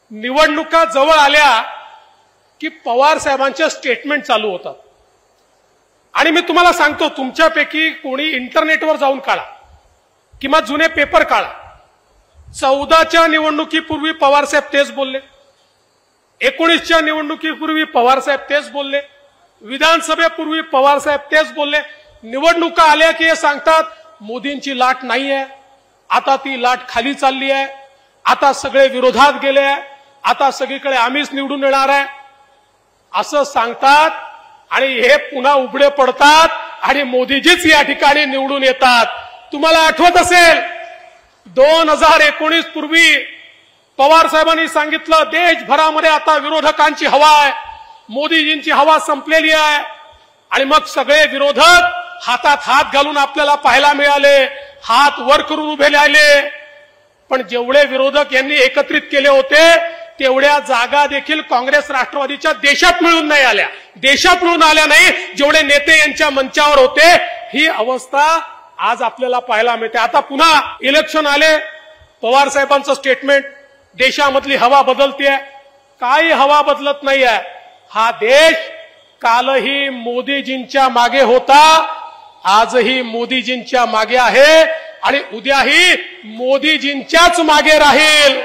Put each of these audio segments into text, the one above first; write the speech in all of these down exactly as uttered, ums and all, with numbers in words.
निवडणुका जवळ आल्या की पवार साहेबांच्या स्टेटमेंट चालू होतात आणि मी तुम्हाला सांगतो तुमच्यापैकी कोणी इंटरनेटवर जाऊन काढा किंवा जुने पेपर काढा। चौदाच्या निवडणुकीपूर्वी पवार साहेब तेच बोलले, एकोणीसच्या निवडणुकीपूर्वी पवार साहेब तेच बोलले, विधानसभेपूर्वी पवार साहेब तेच बोलले। निवडणुका आल्या की हे सांगतात मोदींची लाट नाहीये, आता ती लाट खाली चालली आहे, आता सगळे विरोधात गेले आहे, आता सगळीकडे आम्हीच निवडून येणार आहे असं सांगतात आणि हे पुन्हा उघडे पडतात आणि मोदीजीच या ठिकाणी निवडून येतात। तुम्हाला आठवत असेल दोन हजार एकोणीस पूर्वी पवार साहेबांनी सांगितलं देशभरामध्ये आता विरोधकांची हवा आहे, मोदीजींची हवा संपलेली आहे आणि मग सगळे विरोधक हातात हात घालून आपल्याला पाहायला मिळाले, हात वर करून उभे राहिले। पण जेवढे विरोधक यांनी एकत्रित केले होते तेवढ्या जागा देखील काँग्रेस राष्ट्रवादीच्या देशात मिळून नाही आल्या, देशात मिळून आल्या नाही जेवढे नेते यांच्या मंचावर होते। ही अवस्था आज आपल्याला पाहायला मिळते। आता पुन्हा इलेक्शन आले, पवार साहेबांचं स्टेटमेंट देशामधली हवा बदलतेय, काही हवा बदलत नाहीये। हा देश कालही मोदीजींच्या मागे होता, आजही मोदीजींच्या मागे आहे आणि उद्याही मोदीजींच्याच मागे राहील।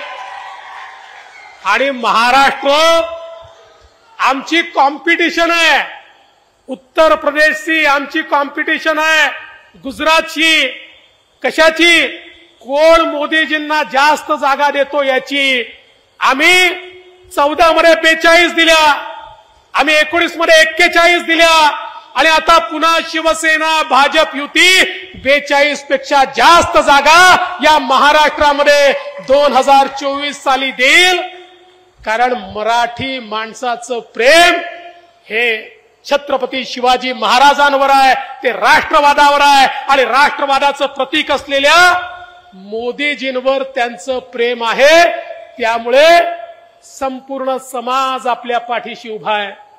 आणि महाराष्ट्र आमची कॉम्पिटिशन आहे, उत्तर प्रदेशची आमची कॉम्पिटिशन आहे, गुजरातची, कशाची? कोण मोदीजींना जास्त जागा देतो याची। आम्ही चौदा मध्ये बेचाळीस दिल्या, आम्ही एकोणीस मध्ये एक्केचाळीस दिल्या आणि आता पुन्हा शिवसेना भाजप युती बेचाळीस पेक्षा जास्त जागा या महाराष्ट्रामध्ये दोन हजार चोवीस साली देईल। कारण मराठी माणसाचं प्रेम हे छत्रपती शिवाजी महाराजांवर आहे, ते राष्ट्रवादावर आहे आणि राष्ट्रवादाचं प्रतीक असलेल्या मोदीजींवर त्यांचं प्रेम आहे। त्यामुळे संपूर्ण समाज आपल्या पाठीशी उभा आहे।